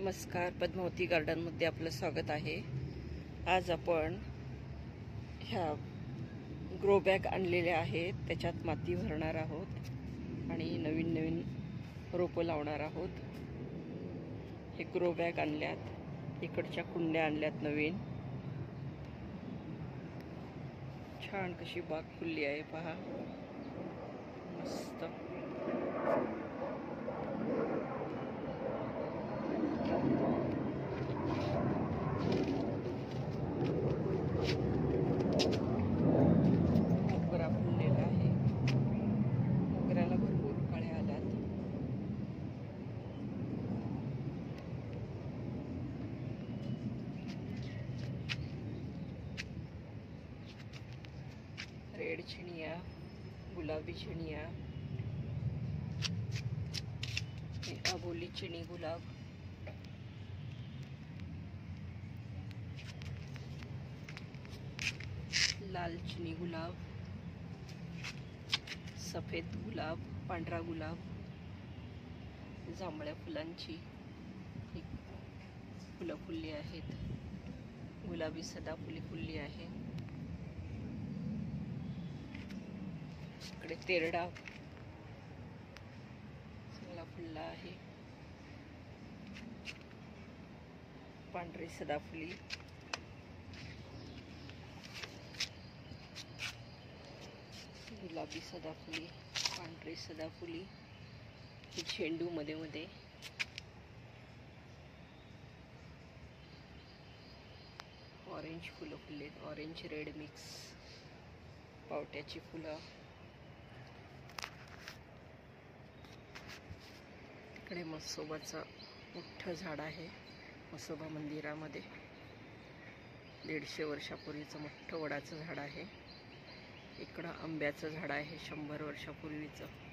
नमस्कार, पद्मावती गार्डनमध्ये आपलं स्वागत आहे। आज आपण ह्या ग्रो बॅग आणलेल्या आहेत, त्याच्यात माती भरणार आहोत आणि नवीन नवीन रोपं लावणार आहोत। हे ग्रो बॅग आणल्यात, इकडच्या कुंड्या आणल्यात नवीन। छान कशी बाग फुलली आहे पहा, मस्त। मोगरा फुललेला आहे, मोगऱ्याला भरपूर कळ्या आल्यात। रेड चिनिया, गुलाबी चिनिया, अबोली चिनी गुलाब, लाल चिनी गुलाब, सफेद गुलाब, पांढरा गुलाब, जांभळ्या फुलांची फुलं फुलली आहेत, गुलाबी सदाफुली फुलली आहे। इकडे तेरडा चांगला फुलला आहे, पांढरी सदाफुली, गुलाबी सदाफुली, पांढरी सदाफुली, ही झेंडू मध्ये मध्ये, ऑरेंज फुलं फुललेत, ऑरेंज रेड मिक्स, पावट्याची फुलं। इकडे मसोबाचं मोठं झाड आहे, मसोबा मंदिरामध्ये 150 वर्षापूर्वीचं मोठं वडाचं झाड आहे। इकडं आंब्याचं झाड आहे, 100 वर्षापूर्वीचं।